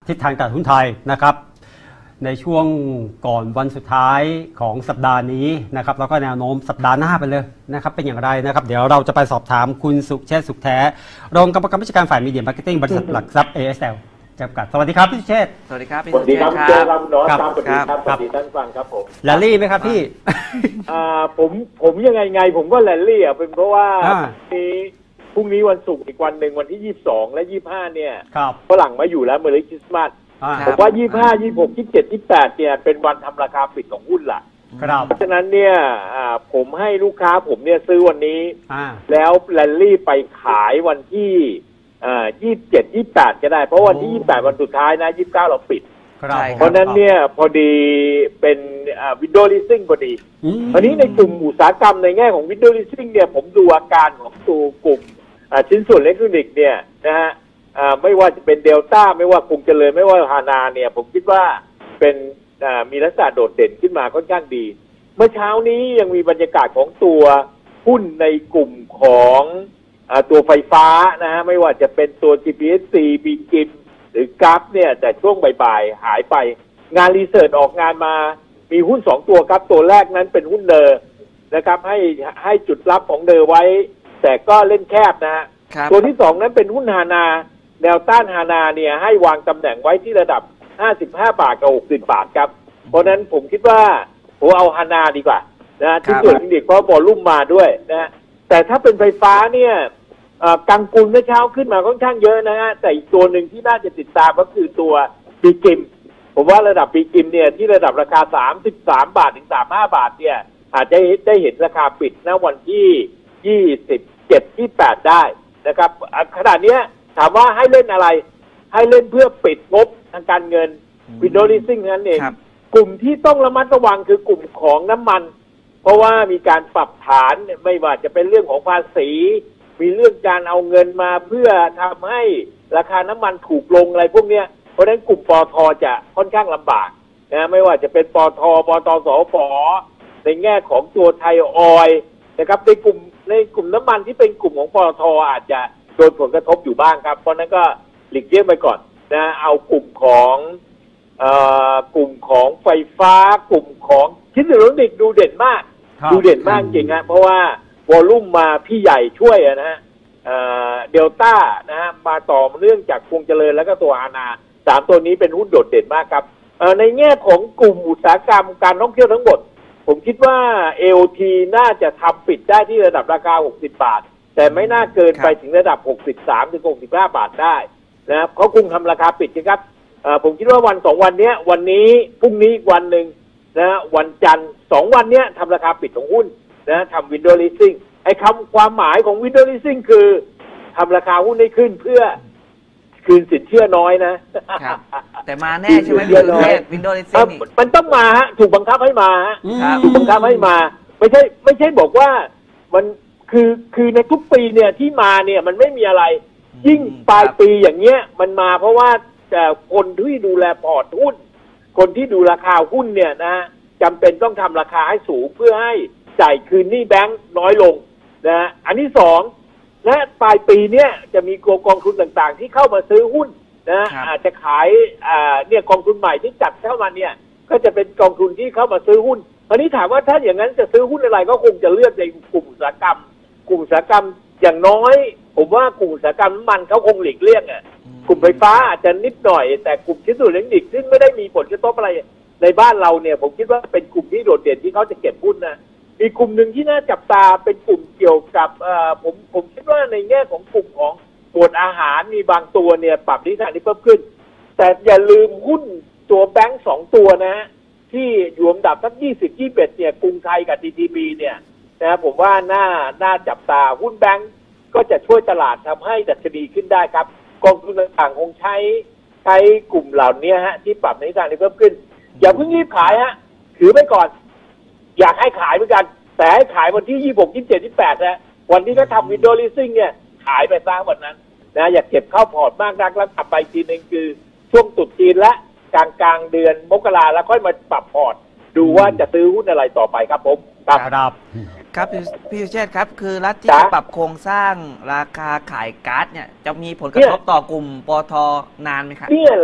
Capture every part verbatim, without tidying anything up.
ทิศทางตลาดหุ้นไทยนะครับในช่วงก่อนวันสุดท้ายของสัปดาห์นี้นะครับแล้วก็แนวโน้มสัปดาห์หน้าไปเลยนะครับเป็นอย่างไรนะครับเดี๋ยวเราจะไปสอบถามคุณสุเชษฐ์สุขแท้รองกรรมการผู้จัดการฝ่ายมีเดียมาร์เก็ตติ้งบริษัทหลักทรัพย์ เอ เอส แอล จำกัดสวัสดีครับพี่สุเชษฐ์สวัสดีครับพี่สวัสดีครับสุเจเชอษฐ์ครับน้องครับสวัสดีครับสวัสดีท่านฟังครับผมแลลี่ไหมครับพี่อ่าผมผมยังไงไงผมก็แลนลี่อ่ะเป็นเพราะว่าอ่าพรุ่งนี้พรุ่งนี้วันศุกร์อีกวันหนึ่งวันที่ยี่สิบสองและยี่สิบห้าเนี่ยครับฝรั่งมาอยู่แล้วเมอร์คริสต์มาสอ่าผมว่ายี่สิบห้า ยี่สิบหก ยี่สิบเจ็ด ยี่สิบแปดเนี่ยเป็นวันทำราคาปิดของหุ้นล่ะครับเพราะฉะนั้นเนี่ยอ่าผมให้ลูกค้าผมเนี่ยซื้อวันนี้อ่าแล้วแลนลี่ไปขายวันที่อ่ายี่สิบเจ็ด ยี่สิบแปดก็ได้เพราะวันที่ยี่สิบแปดวันสุดท้ายนะยี่สิบเก้าเราปิดครับเพราะนั้นเนี่ยพอดีเป็นวินโดว์ลิสซิ่งพอดีอืมอันนี้ในกลุ่มอุตสาหกรรมในแง่ของวินโดว์ลิสซิ่งเนี่ยผมดูอาการของตัวกลุ่มอ่าชิ้นส่วนอิเล็กทรอนิกส์เนี่ยนะฮะอ่าไม่ว่าจะเป็นเดลต้าไม่ว่ากรุงเจริญไม่ว่าฮานาเนี่ยผมคิดว่าเป็นอ่ามีลักษณะโดดเด่นขึ้นมาค่อนข้างดี เมื่อเช้านี้ยังมีบรรยากาศของตัวหุ้นในกลุ่มของอ่าตัวไฟฟ้านะฮะไม่ว่าจะเป็นตัว จี พี เอส ซี บี กิมหรือกราฟเนี่ยแต่ช่วงบ่ายๆหายไปงานรีเสิร์ชออกงานมามีหุ้นสองตัวครับตัวแรกนั้นเป็นหุ้นเดอร์นะครับให้ให้จุดรับของเดอร์ไว้ แต่ก็เล่นแคบนะฮะครับตัวที่สองนั้นเป็นหุ้นฮานาแนวต้านฮานาเนี่ยให้วางตำแหน่งไว้ที่ระดับห้าสิบห้าบาทกับหกสิบบาทครับเพราะนั้นผมคิดว่าผมเอาฮานาดีกว่านะที่ส่วนอินดิกเพราะบอลลุ่มมาด้วยนะแต่ถ้าเป็นไฟฟ้าเนี่ยเอ่อกังกุลเมื่อเช้าขึ้นมาค่อนข้างเยอะนะฮะแต่อีกตัวหนึ่งที่น่าจะติดตามก็คือตัวบีกิมผมว่าระดับบีกิมเนี่ยที่ระดับราคาสามสิบสามบาทถึงสามสิบห้าบาทเนี่ยอาจจะได้เห็นราคาปิดณวันที่ยี่สิบเจ็ด ยี่สิบแปดได้นะครับอ่ะขณะเนี้ยถามว่าให้เล่นอะไร ให้เล่นเพื่อปิดงบทางการเงินวินโดว์ลิสซิ่งนั่นเองครับกลุ่มที่ต้องระมัดระวังคือกลุ่มของน้ำมัน เพราะว่ามีการปรับฐานไม่ว่าจะเป็นเรื่องของภาษี มีเรื่องการเอาเงินมาเพื่อทำให้ราคาน้ำมันถูกลงอะไรพวกเนี้ยเพราะฉะนั้นกลุ่มปตทจะค่อนข้างลำบากนะไม่ว่าจะเป็นปตทปตสฝในแง่ของตัวไทยออยล์นะครับในกลุ่มในกลุ่มน้ำมันที่เป็นกลุ่มของปตทอาจจะโดนผลกระทบอยู่บ้างครับเพราะนั้นก็หลีกเลี่ยงไปก่อนนะเอากลุ่มของเอ่อกลุ่มของไฟฟ้ากลุ่มของชิ้นส่วนอิเล็กทรอนิกส์ดูเด่นมากครับดูเด่นมากจริงฮะเพราะว่าวอลลุ่มมาพี่ใหญ่ช่วยนะฮะเดลต้านะฮะมาต่อเนื่องจากกรุงเจริญแล้วก็ตัวอานาสามตัวนี้เป็นหุ้นโดดเด่นมากครับเอ่อในแง่ของกลุ่มอุตสาหกรรมการท่องเที่ยวทั้งหมดผมคิดว่า เอ โอ ที น่าจะทำปิดได้ที่ระดับราคาหกสิบบาทแต่ไม่น่าเกินไปถึงระดับหกสิบสามถึงหกสิบห้าบาทได้นะครับเขาคงทำราคาปิดนะครับเอ่อผมคิดว่าวันสองวันเนี้ยวันนี้พรุ่งนี้อีกวันหนึ่งนะวันจันทร์สองวันเนี้ยทำราคาปิดของหุ้นนะทำวินโดว์ลิสซิ่งไอ้คำความหมายของวินโดว์ลิสซิ่งคือทำราคาหุ้นให้ขึ้นเพื่อคืนสินเชื่อน้อยนะครับแต่มาแน่ใช่ไหมเยอะเลยวินโดว์ลิสซิ่เอ่งอมันต้องมาฮะถูกบังคับให้มาฮะครับถูกบังคับให้มา ไม่ใช่ไม่ใช่บอกว่ามันคือคือในทุกปีเนี่ยที่มาเนี่ยมันไม่มีอะไร ยิ่งปลายปีอย่างเงี้ยมันมาเพราะว่าแต่คนที่ดูแลพอร์ตหุ้น คนที่ดูราคาหุ้นเนี่ยนะฮะจำเป็นต้องทำราคาให้สูงเพื่อให้จ่ายคืนหนี้แบงค์น้อยลงนะฮะอันที่สองและปลายปีเนี่ยจะมีกองทุนต่างๆ ที่เข้ามาซื้อหุ้นนะอาจจะขายอ่าเนี่ยกองทุนใหม่ที่จัดเข้ามาเนี่ยก็จะเป็นกองทุนที่เข้ามาซื้อหุ้นอันนี้ถามว่าถ้าอย่างนั้นจะซื้อหุ้นอะไรก็คงจะเลือกในกลุ่มอุตสาหกรรม กลุ่มอุตสาหกรรมอย่างน้อยผมว่ากลุ่มอุตสาหกรรมน้ำมันเขาคงหลีกเลี่ยงอ่ะกลุ่มไฟฟ้าอาจจะนิดหน่อยแต่กลุ่มชิ้นส่วนอิเล็กทรอนิกส์ซึ่งไม่ได้มีผลกระทบอะไรในบ้านเราเนี่ยผมคิดว่าเป็นกลุ่มที่โดดเด่นที่เขาจะเก็บหุ้นนะมีกลุ่มหนึ่งที่น่าจับตาเป็นกลุ่มเกี่ยวกับเอ่อผมผมคิดว่าในแง่ของกลุ่มของหมวดอาหารมีบางตัวเนี่ยปรับทิศทางที่เพิ่มขึ้นแต่อย่าลืมหุ้นตัวแบงก์สองตัวนะที่อยู่อันดับสักยี่สิบ ยี่สิบเอ็ดเนี่ยกรุงไทยกับ ที ที บี เนี่ยนะผมว่าน่าน่าจับตาหุ้นแบงก์ก็จะช่วยตลาดทำให้ดัชนีขึ้นได้ครับกองทุนต่างๆคงใช้ใช้กลุ่มเหล่านี้ฮะที่ปรับในทิศทางที่เพิ่มขึ้นอย่าเพิ่งรีบขายฮะถือไปก่อนอยากให้ขายเหมือนกันแต่ให้ขายวันที่ยี่สิบหก ยี่สิบเจ็ด ยี่สิบแปดนะวันที่เขาทำวินโดว์ลิสซิ่งเนี่ยขายไปซะวันนั้นนะอย่าเก็บเข้าพอร์ตมากนักแล้วกลับไปทีนึงคือช่วงตรุษจีนและกลางกลางเดือนมกราแล้วค่อยมาปรับพอร์ตดูว่าจะซื้อหุ้นอะไรต่อไปครับผมครับครับครับพี่พี่สุเชษฐ์ครับคือรัฐที่จ๊ะจะปรับโครงสร้างราคาขายก๊าซเนี่ยจะมีผลกระทบต่อกลุ่มปตทนานไหมครับเนี่ยแหละ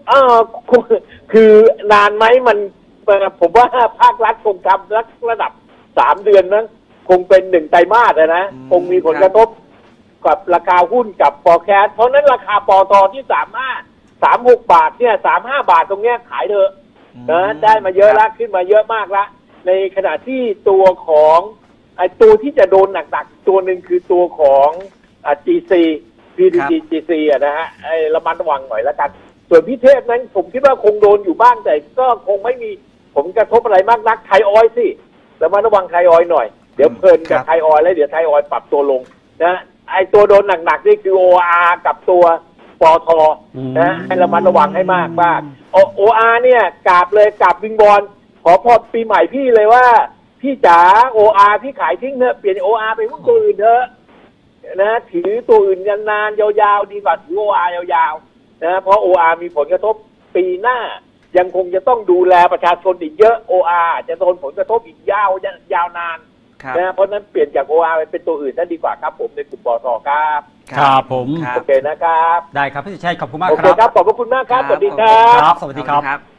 เออคือนานไหมมันผมว่าภาครัฐคงทำระดับสามเดือนนะคงเป็นหนึ่งไตรมาสนะคงมีผลกระทบกับราคาหุ้นกับฟอร์แคสต์เพราะนั้นราคาปอทที่สามห้าสามหกบาทเนี่ยสามห้าบาทตรงเนี้ยขายเถอะนะได้มาเยอะละขึ้นมาเยอะมากละในขณะที่ตัวของไอ้ตัวที่จะโดนหนักๆตัวหนึ่งคือตัวของอ่า จี ซี พี ที จี จี ซี อ่ะนะฮะไอ้ระมัดระวังหน่อยแล้วกันส่วนพิเทพนั้นผมคิดว่าคงโดนอยู่บ้างแต่ก็คงไม่มีผลกระทบอะไรมากนักไทยออยล์สิระมัดระวังไทยออยล์หน่อยเดี๋ยวเพลินกับไทยออยล์แล้วเดี๋ยวไทยออยล์ปรับตัวลงนะไอ้ตัวโดนหนักๆนี่คือ โอ อาร์ กับตัวปอทนะให้ระมัดระวังให้มากมากโออาร์เนี่ยกราบเลยกราบวิงบอลขอพรปีใหม่พี่เลยว่าพี่จ๋า โอ อาร์ พี่ขายทิ้งเถอะเปลี่ยน โอ อาร์ ไปหุ้นตัวอื่นเถอะนะถือตัวอื่นนานๆยาวๆดีกว่าถือ โอ อาร์ ยาวๆนะเพราะ โอ อาร์ มีผลกระทบปีหน้ายังคงจะต้องดูแลประชาชนอีกเยอะ โอ อาร์ จะโดนผลกระทบอีกยาวยาวนานนะเพราะนั้นเปลี่ยนจาก โอ อาร์ ไปเป็นตัวอื่นนั่นดีกว่าครับผมในกลุ่มปตครับครับผมโอเคนะครับได้ครับพี่สุเชษฐ์ขอบคุณมากโอคเครับ ครับขอบพระคุณมากครับสวัสดีครับครับสวัสดีครับครับ